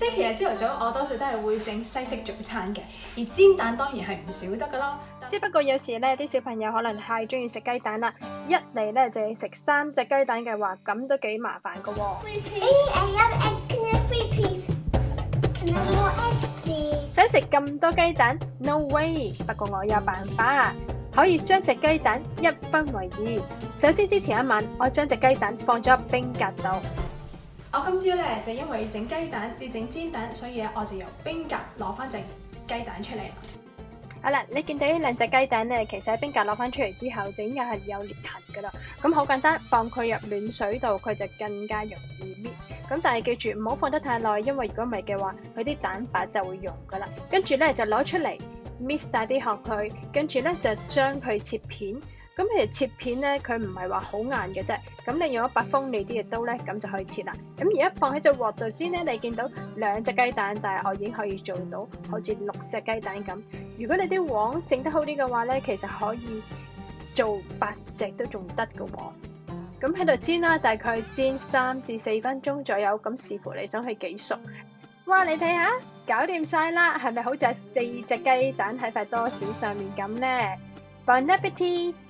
星期日朝頭早我多數都係會整西式早餐嘅，而煎蛋當然係唔少得噶啦。 只不過有時咧，啲小朋友可能太中意食雞蛋啦，一嚟咧就要食3隻雞蛋嘅話，咁都幾麻煩噶喎。想食咁多雞蛋 ？No way！ 不過我有辦法，可以將隻雞蛋一分為2。首先之前一晚，我將隻雞蛋放咗入冰格度。 我今朝咧就因為整雞蛋要整煎蛋，所以我就由冰格攞翻隻雞蛋出嚟。 好啦，你見到呢兩隻雞蛋咧，其實喺冰格攞翻出嚟之後，就應該係有裂痕噶啦。咁好簡單，放佢入暖水度，佢就更加容易搣。咁但係記住唔好放得太耐，因為如果唔係嘅話，佢啲蛋白就會溶噶啦。跟住咧就攞出嚟搣晒啲殼佢，跟住咧就將佢切片。咁其實切片咧，佢唔係話好硬嘅啫。咁你用一把鋒利啲嘅刀咧，咁就可以切啦。咁而家放喺隻鑊度煎咧，你見到2隻雞蛋，但係我已經可以做到好似6隻雞蛋咁。如果你啲黃整得好啲嘅話咧，其實可以做8隻都仲得㗎喎。咁喺度煎啦，大概煎3至4分鐘左右，咁視乎你想去幾熟。哇！你睇下，搞掂晒啦，係咪好似4隻雞蛋喺塊多士上面咁呢？Bon appetit！